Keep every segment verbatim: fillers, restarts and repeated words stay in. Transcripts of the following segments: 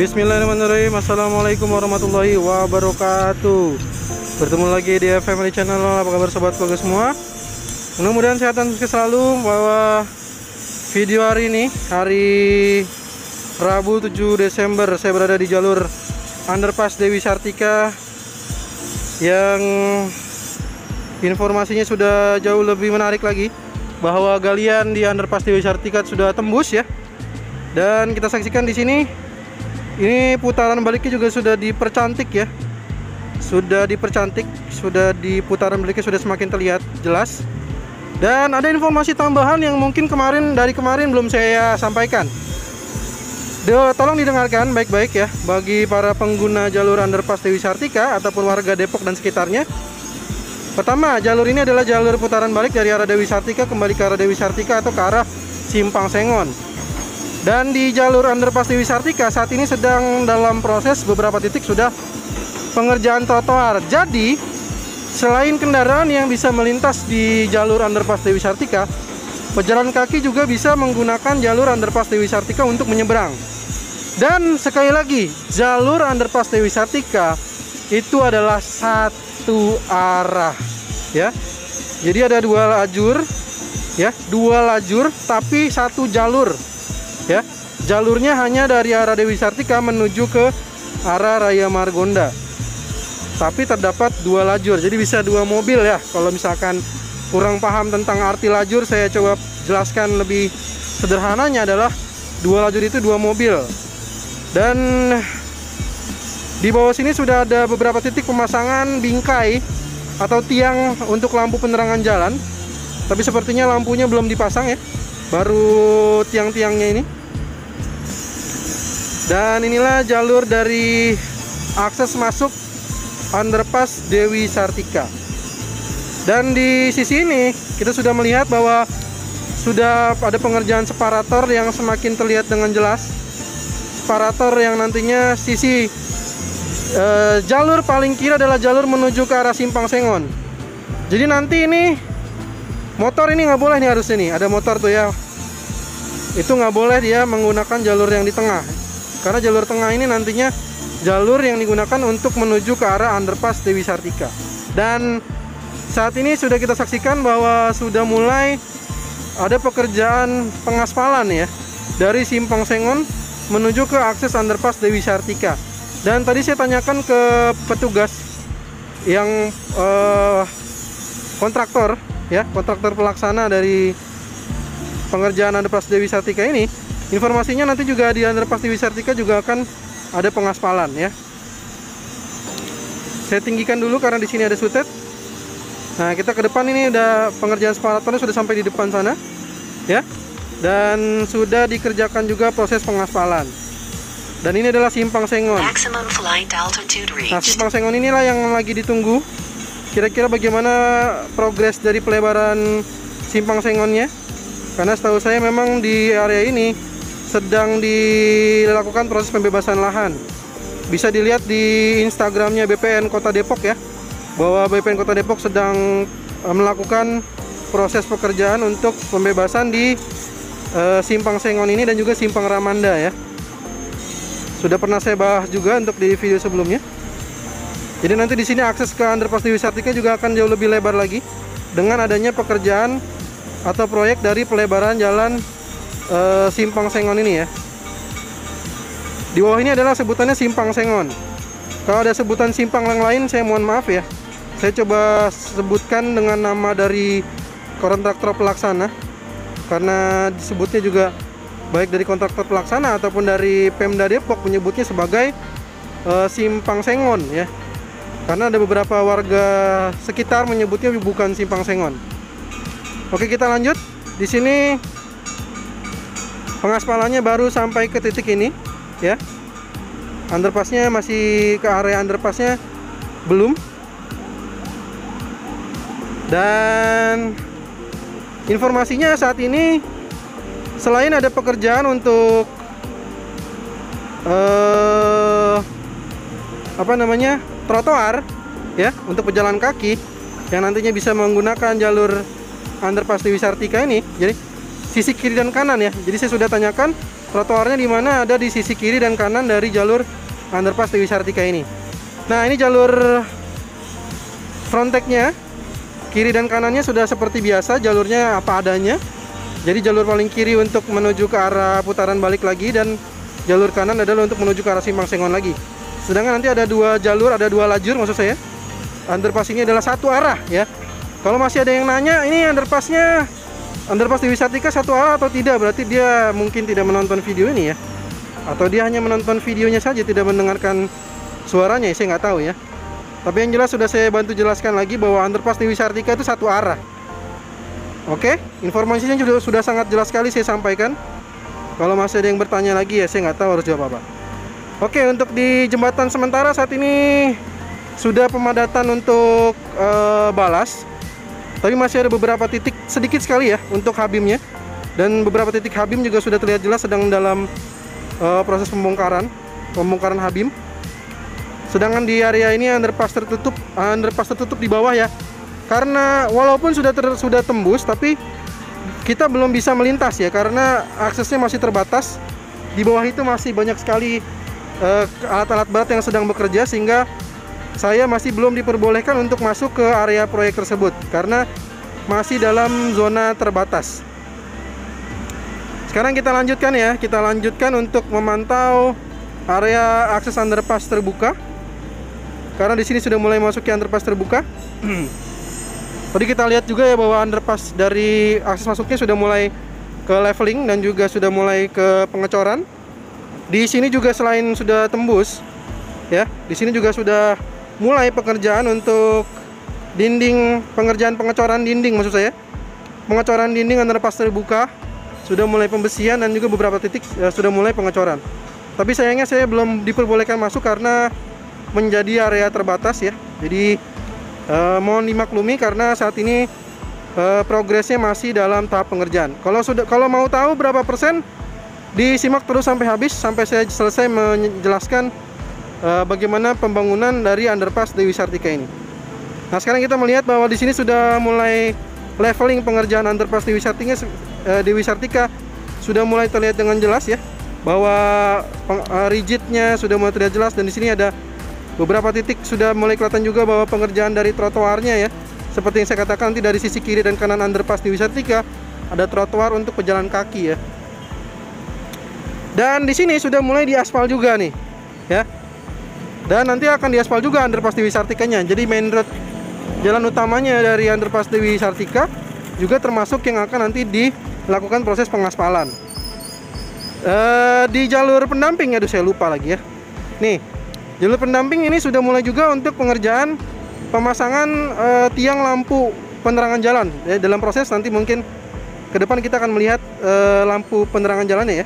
Bismillahirrahmanirrahim. Assalamualaikum warahmatullahi wabarakatuh. Bertemu lagi di Family Channel. Apa kabar sobat keluarga semua? Mudah-mudahan sehat dan sukses selalu. Bahwa video hari ini, hari Rabu tujuh Desember, saya berada di jalur underpass Dewi Sartika yang informasinya sudah jauh lebih menarik lagi, bahwa galian di underpass Dewi Sartika sudah tembus ya. Dan kita saksikan di sini, ini putaran baliknya juga sudah dipercantik ya. Sudah dipercantik, sudah di putaran baliknya sudah semakin terlihat jelas. Dan ada informasi tambahan yang mungkin kemarin dari kemarin belum saya sampaikan. De, tolong didengarkan baik-baik ya bagi para pengguna jalur underpass Dewi Sartika ataupun warga Depok dan sekitarnya. Pertama, jalur ini adalah jalur putaran balik dari arah Dewi Sartika kembali ke arah Dewi Sartika atau ke arah Simpang Sengon. Dan di jalur underpass Dewi Sartika saat ini sedang dalam proses beberapa titik sudah pengerjaan trotoar. Jadi selain kendaraan yang bisa melintas di jalur underpass Dewi Sartika, pejalan kaki juga bisa menggunakan jalur underpass Dewi Sartika untuk menyeberang. Dan sekali lagi, jalur underpass Dewi Sartika itu adalah satu arah ya. Jadi ada dua lajur ya, dua lajur tapi satu jalur. Ya, jalurnya hanya dari arah Dewi Sartika menuju ke arah Raya Margonda. Tapi terdapat dua lajur, jadi bisa dua mobil ya. Kalau misalkan kurang paham tentang arti lajur, saya coba jelaskan lebih sederhananya adalah dua lajur itu dua mobil. Dan di bawah sini sudah ada beberapa titik pemasangan bingkai atau tiang untuk lampu penerangan jalan. Tapi sepertinya lampunya belum dipasang ya, baru tiang-tiangnya ini. Dan inilah jalur dari akses masuk underpass Dewi Sartika. Dan di sisi ini kita sudah melihat bahwa sudah ada pengerjaan separator yang semakin terlihat dengan jelas. Separator yang nantinya sisi eh, jalur paling kiri adalah jalur menuju ke arah Simpang Sengon. Jadi nanti ini motor ini nggak boleh nih, harusnya nih ada motor tuh ya, itu nggak boleh dia menggunakan jalur yang di tengah, karena jalur tengah ini nantinya jalur yang digunakan untuk menuju ke arah underpass Dewi Sartika. Dan saat ini sudah kita saksikan bahwa sudah mulai ada pekerjaan pengaspalan ya dari Simpang Sengon menuju ke akses underpass Dewi Sartika. Dan tadi saya tanyakan ke petugas yang eh, kontraktor ya, kontraktor pelaksana dari pengerjaan underpass Dewi Sartika ini, informasinya nanti juga di underpass Dewi Sartika juga akan ada pengaspalan ya. Saya tinggikan dulu karena di sini ada sutet. Nah, kita ke depan ini udah pengerjaan separatornya sudah sampai di depan sana ya. Dan sudah dikerjakan juga proses pengaspalan. Dan ini adalah Simpang Sengon. Nah, Simpang Sengon inilah yang lagi ditunggu. Kira-kira bagaimana progres dari pelebaran Simpang Sengonnya? Karena setahu saya memang di area ini sedang dilakukan proses pembebasan lahan. Bisa dilihat di Instagramnya B P N Kota Depok ya, bahwa B P N Kota Depok sedang melakukan proses pekerjaan untuk pembebasan di uh, Simpang Sengon ini dan juga Simpang Ramanda ya. Sudah pernah saya bahas juga untuk di video sebelumnya. Jadi nanti di sini akses ke underpass Dewi Sartika juga akan jauh lebih lebar lagi dengan adanya pekerjaan atau proyek dari pelebaran jalan e, Simpang Sengon ini ya. Di bawah ini adalah sebutannya Simpang Sengon. Kalau ada sebutan simpang yang lain, saya mohon maaf ya. Saya coba sebutkan dengan nama dari kontraktor pelaksana, karena disebutnya juga baik dari kontraktor pelaksana ataupun dari Pemda Depok menyebutnya sebagai e, Simpang Sengon ya. Karena ada beberapa warga sekitar menyebutnya bukan Simpang Sengon. Oke, kita lanjut. Di sini pengaspalannya baru sampai ke titik ini ya. Underpassnya masih ke area underpassnya belum. Dan informasinya saat ini selain ada pekerjaan untuk eh, apa namanya trotoar ya untuk pejalan kaki yang nantinya bisa menggunakan jalur underpass Dewi Sartika ini, jadi sisi kiri dan kanan ya. Jadi saya sudah tanyakan trotoarnya di mana ada di sisi kiri dan kanan dari jalur underpass Dewi Sartika ini. Nah, ini jalur fronteknya, kiri dan kanannya sudah seperti biasa, jalurnya apa adanya. Jadi jalur paling kiri untuk menuju ke arah putaran balik lagi, dan jalur kanan adalah untuk menuju ke arah Simpang Sengon lagi. Sedangkan nanti ada dua jalur, ada dua lajur maksud saya. Underpass ini adalah satu arah ya. Kalau masih ada yang nanya, ini underpassnya underpass Dewi Sartika satu arah atau tidak, berarti dia mungkin tidak menonton video ini ya, atau dia hanya menonton videonya saja, tidak mendengarkan suaranya, saya nggak tahu ya. Tapi yang jelas sudah saya bantu jelaskan lagi bahwa underpass Dewi Sartika itu satu arah. Oke, informasinya sudah, sudah sangat jelas sekali saya sampaikan. Kalau masih ada yang bertanya lagi ya, saya nggak tahu harus jawab apa. Oke, untuk di jembatan sementara saat ini sudah pemadatan untuk uh, balas. Tapi masih ada beberapa titik sedikit sekali ya untuk habimnya. Dan beberapa titik habim juga sudah terlihat jelas sedang dalam uh, proses pembongkaran, pembongkaran habim. Sedangkan di area ini underpass tertutup, underpass tertutup di bawah ya. Karena walaupun sudah ter, sudah tembus, tapi kita belum bisa melintas ya, karena aksesnya masih terbatas. Di bawah itu masih banyak sekali alat-alat uh, berat yang sedang bekerja, sehingga saya masih belum diperbolehkan untuk masuk ke area proyek tersebut karena masih dalam zona terbatas. Sekarang kita lanjutkan ya, kita lanjutkan untuk memantau area akses underpass terbuka. Karena di sini sudah mulai masuk ke underpass terbuka. Tadi kita lihat juga ya bahwa underpass dari akses masuknya sudah mulai ke leveling dan juga sudah mulai ke pengecoran. Di sini juga selain sudah tembus ya, di sini juga sudah mulai pekerjaan untuk dinding, pengerjaan pengecoran dinding maksud saya. Pengecoran dinding underpass terbuka sudah mulai pembesian dan juga beberapa titik ya, sudah mulai pengecoran. Tapi sayangnya saya belum diperbolehkan masuk karena menjadi area terbatas ya. Jadi eh, mohon dimaklumi karena saat ini eh, progresnya masih dalam tahap pengerjaan. Kalau sudah kalau mau tahu berapa persen, disimak terus sampai habis, sampai saya selesai menjelaskan Uh, bagaimana pembangunan dari underpass Dewi Sartika ini. Nah, sekarang kita melihat bahwa di sini sudah mulai leveling pengerjaan underpass Dewi Sartika, uh, Dewi Sartika sudah mulai terlihat dengan jelas ya, bahwa peng, uh, rigidnya sudah mulai terlihat jelas, dan di sini ada beberapa titik sudah mulai kelihatan juga bahwa pengerjaan dari trotoarnya ya. Seperti yang saya katakan, nanti dari sisi kiri dan kanan underpass Dewi Sartika ada trotoar untuk pejalan kaki ya. Dan di sini sudah mulai diaspal juga nih ya. Dan nanti akan diaspal juga underpass Dewi Sartikanya. Jadi main road, jalan utamanya dari underpass Dewi Sartika juga termasuk yang akan nanti dilakukan proses pengaspalan. e, Di jalur pendamping, aduh saya lupa lagi ya. Nih, jalur pendamping ini sudah mulai juga untuk pengerjaan pemasangan e, tiang lampu penerangan jalan ya. Dalam proses nanti mungkin ke depan kita akan melihat e, lampu penerangan jalannya ya.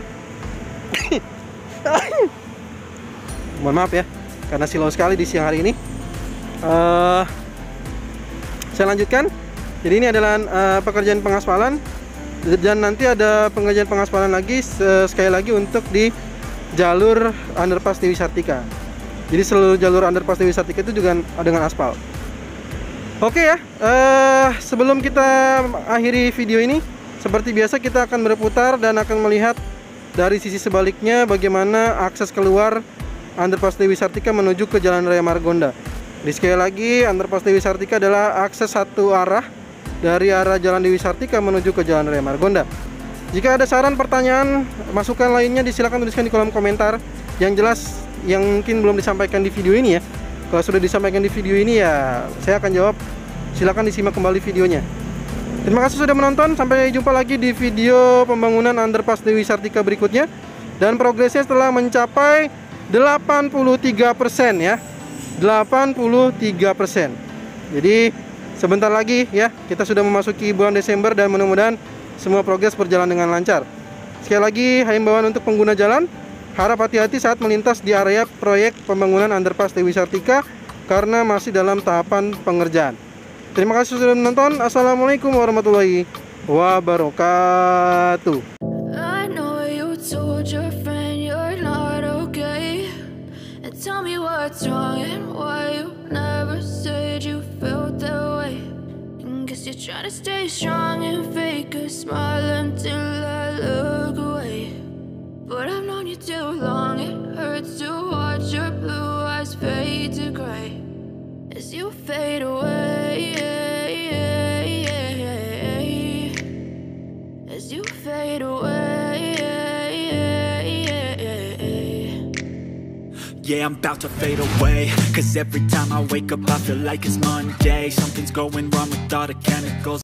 Mohon maaf ya, karena silau sekali di siang hari ini. uh, Saya lanjutkan. Jadi ini adalah uh, pekerjaan pengaspalan, dan nanti ada pengerjaan pengaspalan lagi sekali lagi untuk di jalur underpass Dewi Sartika. Jadi seluruh jalur underpass Dewi Sartika itu juga dengan aspal. Oke ya, uh, sebelum kita akhiri video ini, seperti biasa kita akan berputar dan akan melihat dari sisi sebaliknya bagaimana akses keluar underpass Dewi Sartika menuju ke Jalan Raya Margonda. Di sekali lagi, underpass Dewi Sartika adalah akses satu arah dari arah Jalan Dewi Sartika menuju ke Jalan Raya Margonda. Jika ada saran, pertanyaan, masukan lainnya, disilakan tuliskan di kolom komentar. Yang jelas yang mungkin belum disampaikan di video ini ya. Kalau sudah disampaikan di video ini ya saya akan jawab. Silakan disimak kembali videonya. Terima kasih sudah menonton. Sampai jumpa lagi di video pembangunan underpass Dewi Sartika berikutnya. Dan progresnya setelah mencapai delapan puluh tiga persen ya, delapan puluh tiga persen. Jadi sebentar lagi ya, kita sudah memasuki bulan Desember dan mudah-mudahan semua progres berjalan dengan lancar. Sekali lagi himbauan untuk pengguna jalan, harap hati-hati saat melintas di area proyek pembangunan underpass Dewi Sartika karena masih dalam tahapan pengerjaan. Terima kasih sudah menonton. Assalamualaikum warahmatullahi wabarakatuh. Tell me what's wrong and why you never said you felt that way. And guess you're trying to stay strong and fake a smile until I look away. fade away, as you fade away. Yeah, I'm about to fade away, cause every time I wake up I feel like it's Monday. Something's going wrong with all the chemicals